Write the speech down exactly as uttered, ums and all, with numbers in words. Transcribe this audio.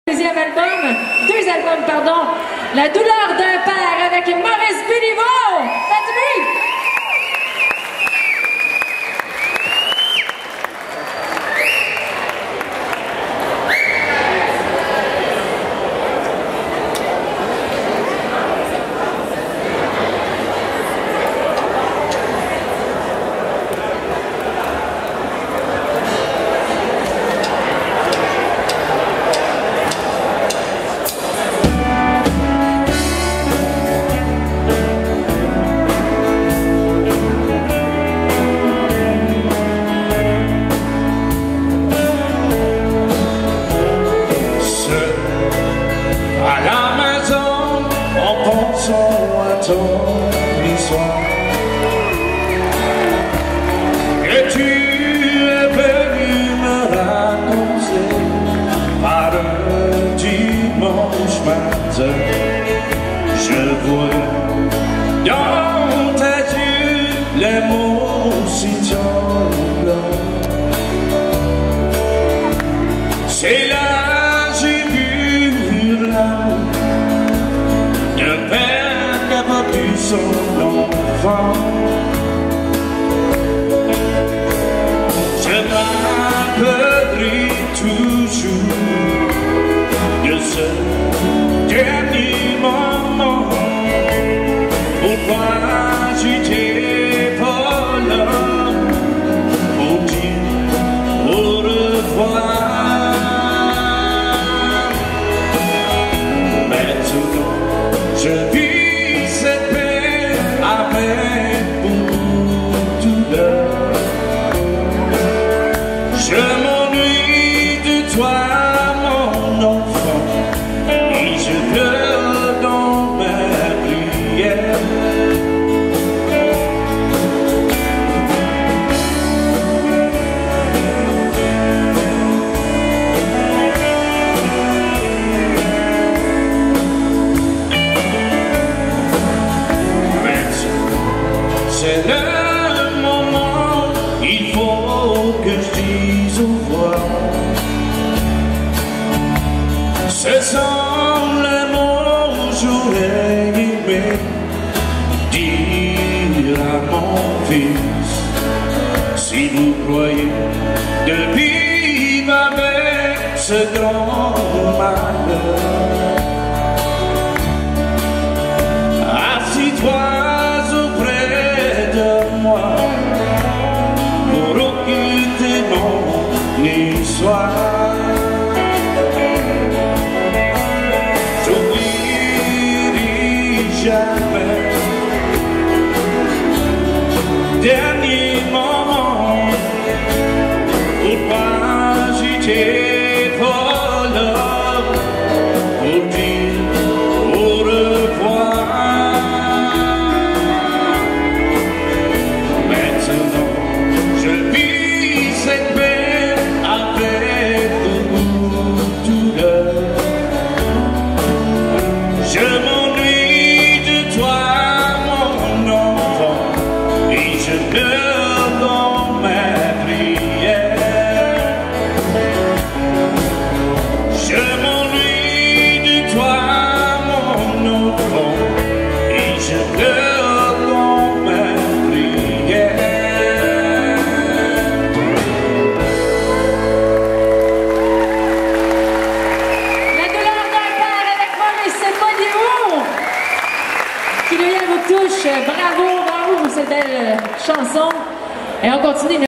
Deuxième album, deux albums, pardon. La douleur d'un père avec Maurice Béliveau. Faites-le! L'histoire que tu es venu me raconter par un dimanche matin. Je vois dans tes yeux les mots si tremblants. C'est là j'ai vu l'âme d'un père qui a battu son enfant. Je m'appellerai toujours de ce dernier moment. Pourquoi j'étais pas là pour dire au revoir. Maintenant je vis cette peine avec beaucoup de douleur. Je m'ennuie de toi, mon enfant, et je pleure dans ma prière. C'est le moment, il faut que je dise au revoir. Ce sont les mots j'aurais aimé dire à mon fils. Si vous croyez de vivre avec ce grand malheur, assis-toi pour occulter mon histoire. J'oublierai jamais dernier moment. Pourquoi j'étais pas là pour dire au revoir. Je m'ennuie de toi, mon enfant, et je pleure dans ma prière. Je m'ennuie de toi, mon enfant, et je pleure dans ma prière. La douleur d'un père avec Maurice Béliveau, qui nous vient vous touche. Bravo, bravo pour cette belle chanson. Et on continue.